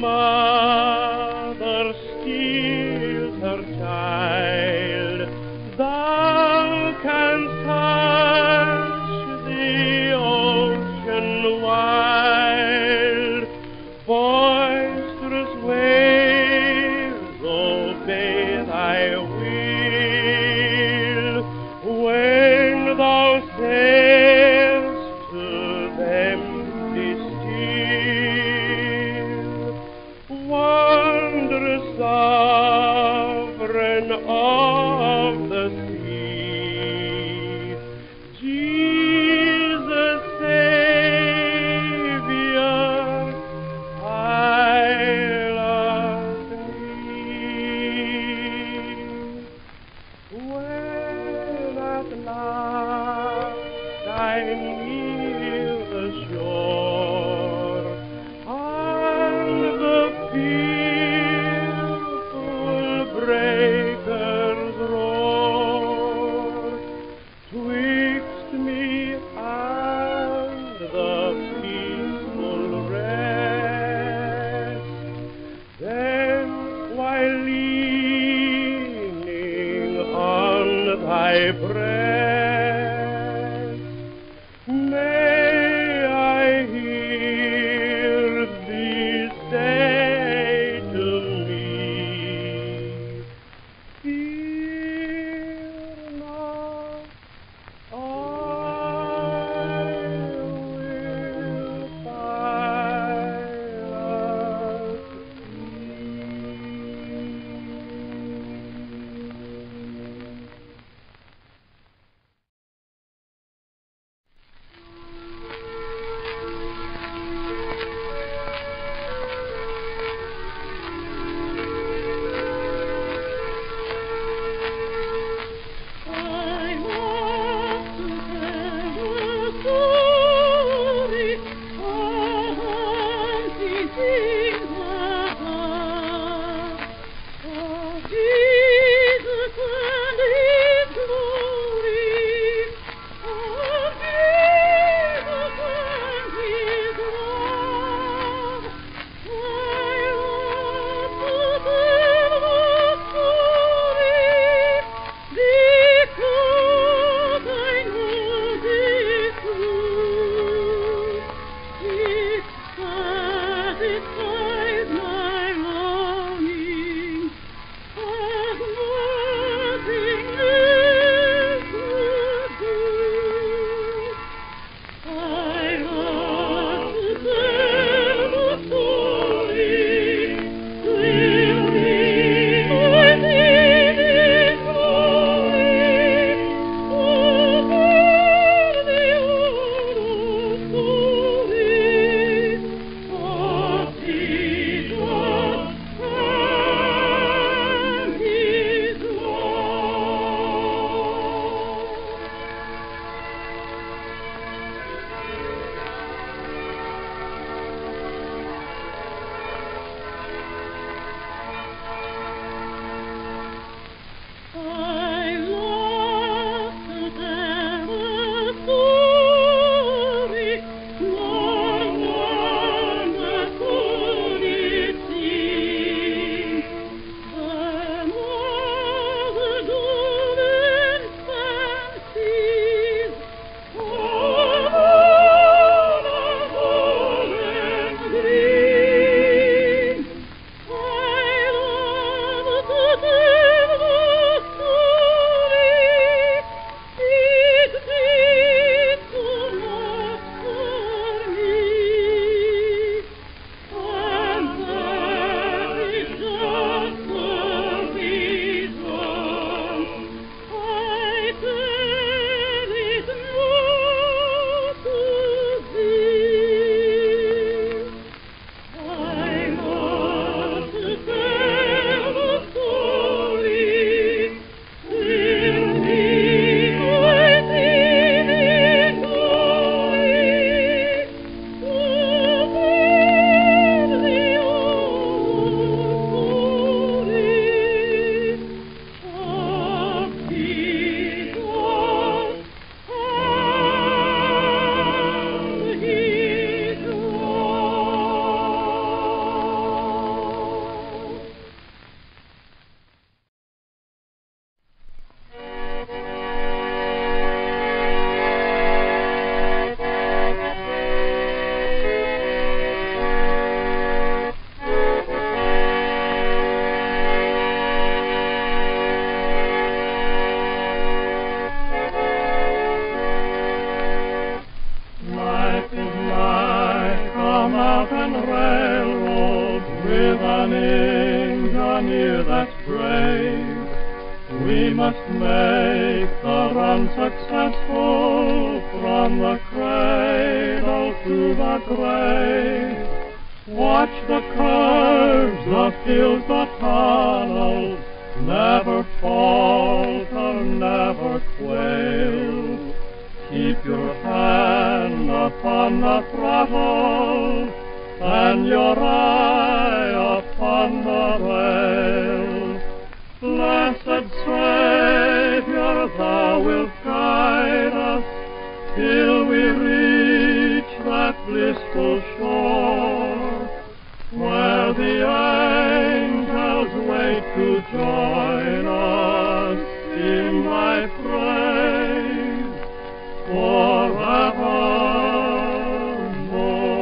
mother steals her child, thou canst hush the ocean wild. Boisterous waves obey thy will, when thou sayest to them, be still. Wondrous sovereign of the sea, Jesus Savior, pilot me. When at last I near the shore, and the fearful breakers roar, twixt me and the peaceful rest, then while leaning on thy breast, may I hear thee say to me, fear not, I will pilot I want to tell a story of unceasing love, of Jesus and His glory, of Jesus and His love. I want to tell a story because I know this truth. It satisfies my longing, as nothing else would do. I want to tell the story, living within His glory, to tell the old story of Jesus an engineer that's brave. We must make the run successful from the cradle to the grave. Watch the curves, the fields, the tunnels, never falter, never quail. Keep your hand upon the throttle and your eye upon the rail. Blessed Savior, thou wilt guide us till we reach that blissful shore, where the angels wait to join us in thy praise forevermore.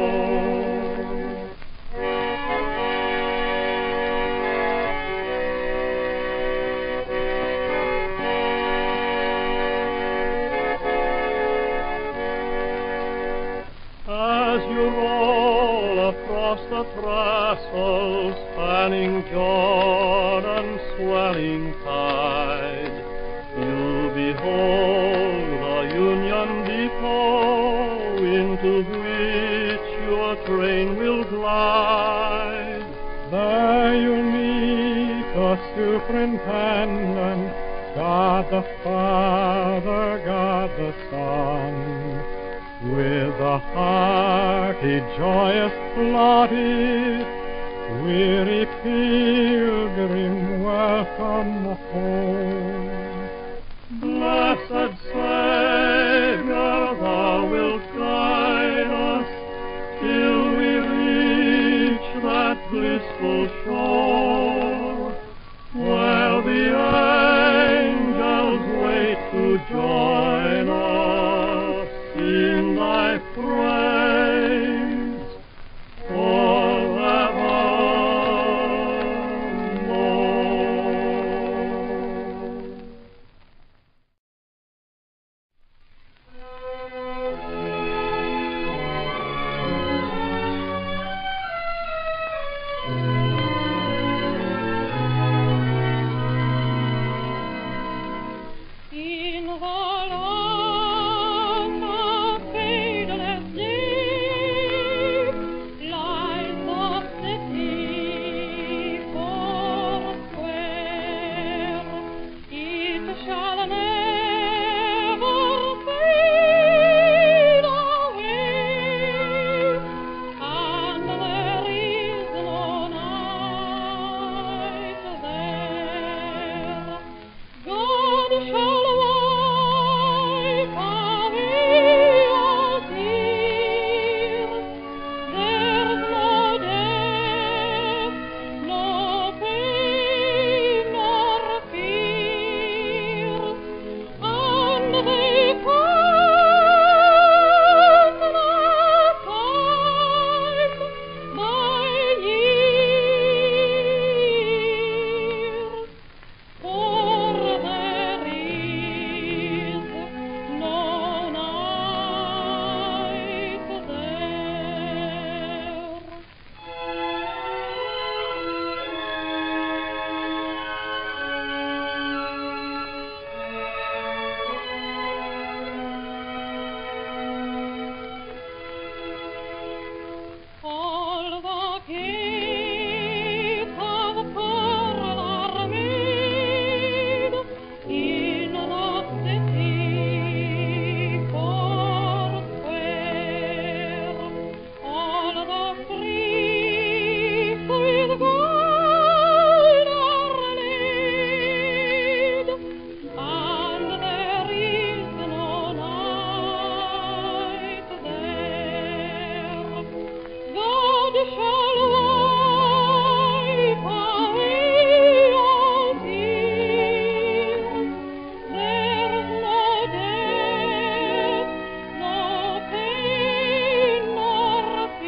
As you roll across the trestle, spanning Jordan's swelling tide, you'll behold the Union Depot into which your train will glide. There you'll meet the superintendent, God the Father, God the Son, with a hearty, joyous plaudit, weary pilgrim, welcome home. Blessed Savior, thou wilt guide us till we reach that blissful shore, where the angels wait to join us in thy praise forevermore. In the land of fadeless deep lies the city foursquare. It shall never fade away, and there is no night there. God shall wipe away all tears. There's no death, no pain nor fear, and they pass the time by years. For there is no night there. All the gates of pearl are made in the city foursquare. All the streets with gold are laid, and there is no night there. God shall wipe away all tears. There's no death, no pain nor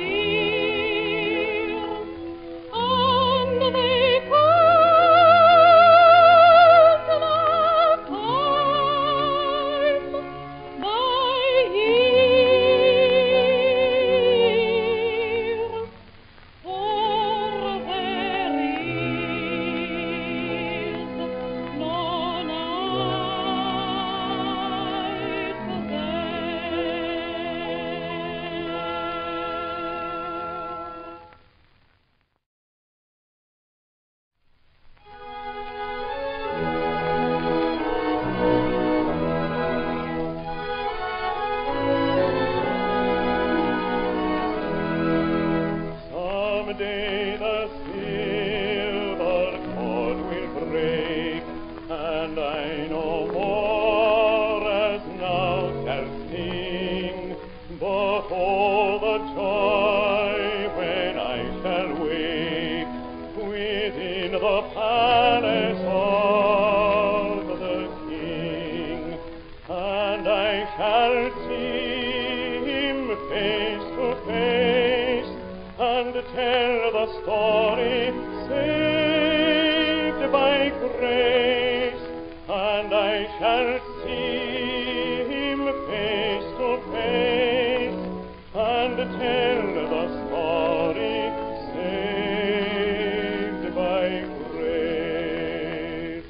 fear, and they pass the time by years. Someday the silver cord will break, and I no more as now shall sing, but all the joy when I shall wake within the palace of the King, and I shall see him face to face, and tell the story saved by grace, and I shall see him face to face, and tell the story saved by grace.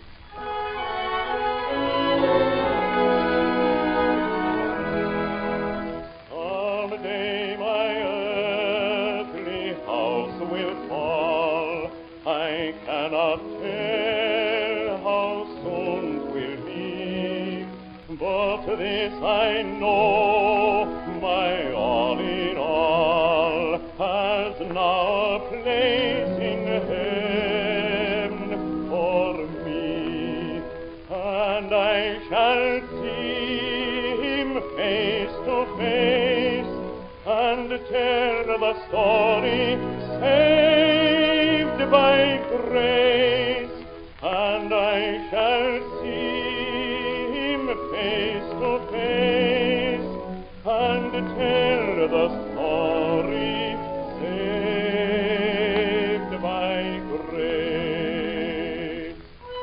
Someday my earthly house will fall, I cannot tell how soon 'twill be, but this I know, my all in all has now a place in heaven for me, and I shall see him face to face, and tell the story saved by grace, and I shall see him face to face, and tell the story saved by grace.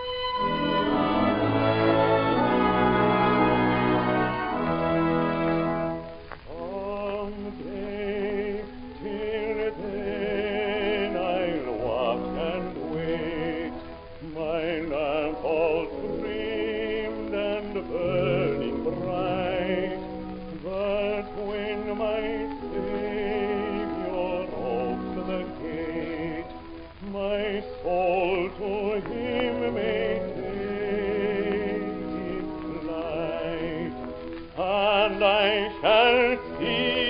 Someday, till then I'll watch and wait, my lamp all trimmed and burning bright, that when my Savior opes the gate, my soul to him may take its flight, and I shall see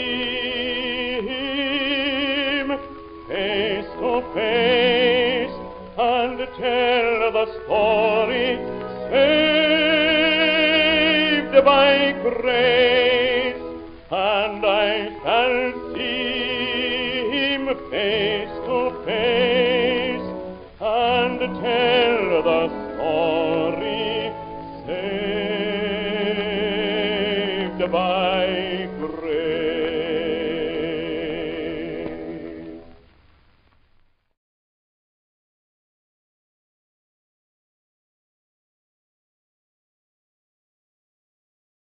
him face to face, and tell the story saved by grace, and I shall see him face to face, and tell the story saved by grace.